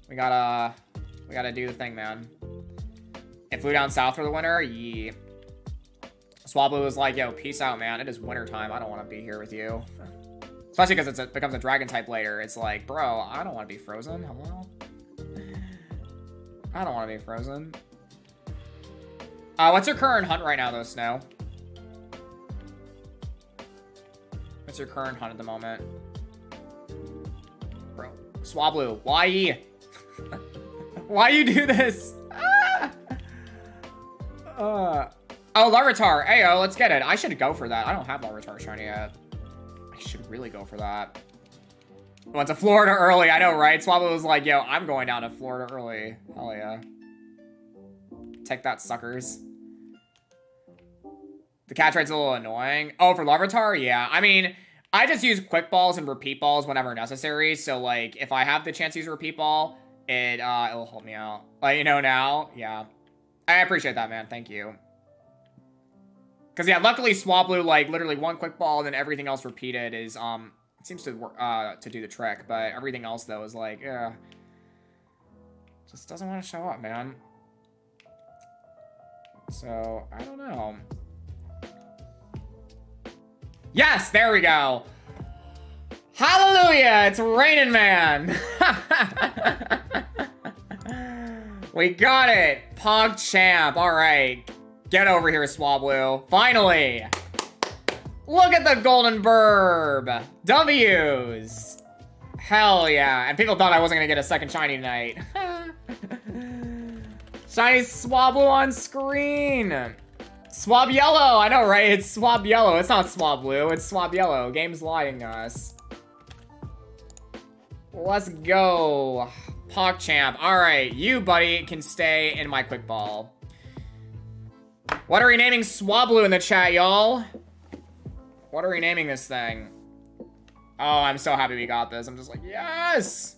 We gotta do the thing, man. It flew down south for the winter? Yeah. Swablu was like, yo, peace out, man. It is winter time. I don't want to be here with you. Especially because it becomes a dragon type later. It's like, bro, I don't want to be frozen. Hello? I don't want to be frozen. What's your current hunt right now, though, Snow? What's your current hunt at the moment? Bro. Swablu, why? Why you do this? Oh, Larvitar. Ayo, let's get it. I should go for that. I don't have Larvitar shiny yet. I should really go for that. Went to Florida early. I know, right? Swablu was like, yo, I'm going down to Florida early. Hell yeah. Take that, suckers. The catch rate's a little annoying. Oh, for Larvitar? Yeah. I mean, I just use quick balls and repeat balls whenever necessary. So, like, if I have the chance to use a repeat ball, it'll help me out. Like, you know, now, yeah. I appreciate that, man. Thank you. Because, yeah, luckily Swablu, like, literally one quick ball and then everything else repeated is, it seems to work, to do the trick. But everything else, though, is like, just doesn't want to show up, man. So, I don't know. Yes, there we go. Hallelujah, it's raining, man. We got it. PogChamp. All right. Get over here, Swablu. Finally. Look at the golden burb. W's. Hell yeah. And people thought I wasn't going to get a second shiny tonight. Shiny Swablu on screen. Swab Yellow. I know, right? It's Swab Yellow. It's not Swablu. It's Swab Yellow. Game's lying to us. Let's go. PogChamp. Alright, you, buddy, can stay in my quick ball. What are we naming Swablu in the chat, y'all? What are we naming this thing? Oh, I'm so happy we got this. I'm just like, yes!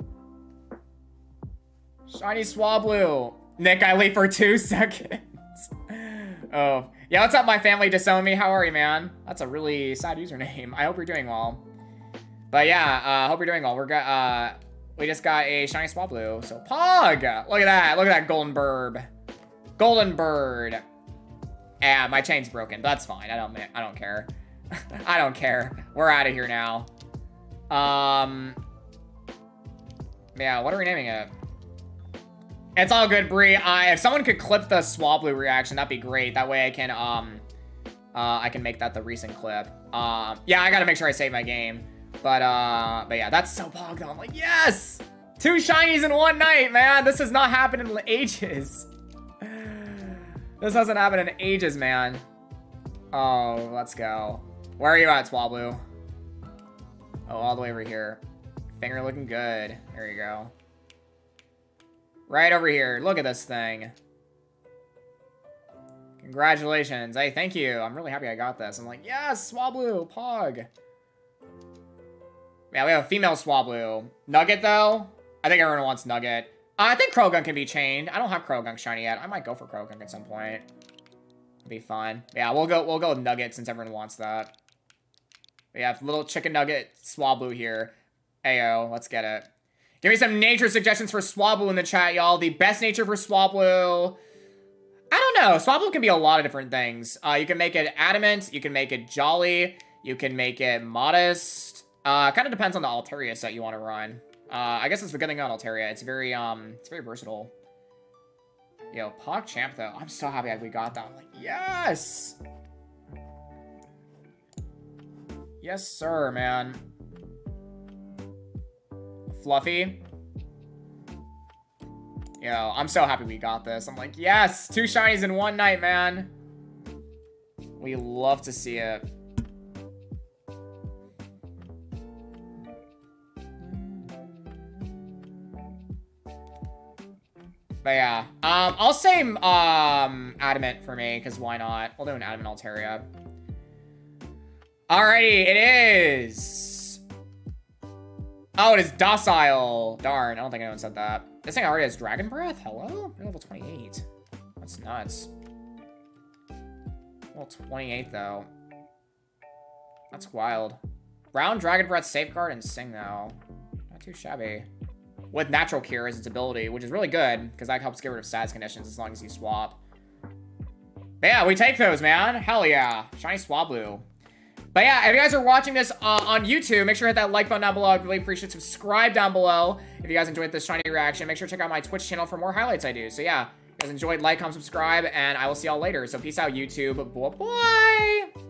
Shiny Swablu. Nick, I wait for 2 seconds. Oh. Yeah, what's up, my family disowned me? How are you, man? That's a really sad username. I hope you're doing well. But yeah, hope you're doing well. We just got a shiny Swablu. So Pog! Look at that. Look at that golden burb. Golden bird. Yeah, my chain's broken. But that's fine. I don't care. I don't care. We're out of here now. Yeah, what are we naming it? It's all good, Bree. If someone could clip the Swablu reaction, that'd be great. That way I can make that the recent clip. Yeah, I gotta make sure I save my game. But yeah, that's so Pog though. I'm like, yes! 2 shinies in one night, man. This has not happened in ages. This hasn't happened in ages, man. Oh, let's go. Where are you at, Swablu? Oh, all the way over here. Finger looking good. There you go. Right over here. Look at this thing. Congratulations. Hey, thank you. I'm really happy I got this. I'm like, yes, Swablu, Pog. Yeah, we have a female Swablu. Nugget, though? I think everyone wants Nugget. I think Croagunk can be chained. I don't have Croagunk shiny yet. I might go for Croagunk at some point. It'll be fun. Yeah, we'll go with Nugget since everyone wants that. We have little chicken nugget Swablu here. Ayo, let's get it. Give me some nature suggestions for Swablu in the chat, y'all. The best nature for Swablu. I don't know. Swablu can be a lot of different things. You can make it adamant. You can make it jolly. You can make it modest. Kind of depends on the Altaria set you want to run. I guess it's the good thing on Altaria. It's very versatile. Yo, PogChamp though. I'm so happy we got that. I'm like, yes! Yes, sir, man. Fluffy. Yo, I'm so happy we got this. I'm like, yes! 2 shinies in one night, man. We love to see it. But yeah, I'll say Adamant for me, because why not? We'll do an Adamant Altaria. Alrighty, it is. Oh, it is Docile. Darn, I don't think anyone said that. This thing already has Dragon Breath? Hello? You're level 28. That's nuts. Level 28, though. That's wild. Brown, Dragon Breath, Safeguard, and Sing, though. Not too shabby. with Natural Cure as its ability, which is really good, because that helps get rid of status conditions as long as you swap. But yeah, we take those, man. Hell yeah. Shiny Swablu. But yeah, if you guys are watching this on YouTube, make sure to hit that like button down below. I'd really appreciate it. Subscribe down below if you guys enjoyed this shiny reaction. Make sure to check out my Twitch channel for more highlights I do. So yeah, if you guys enjoyed, like, comment, subscribe, and I will see y'all later. So peace out, YouTube. Bye-bye.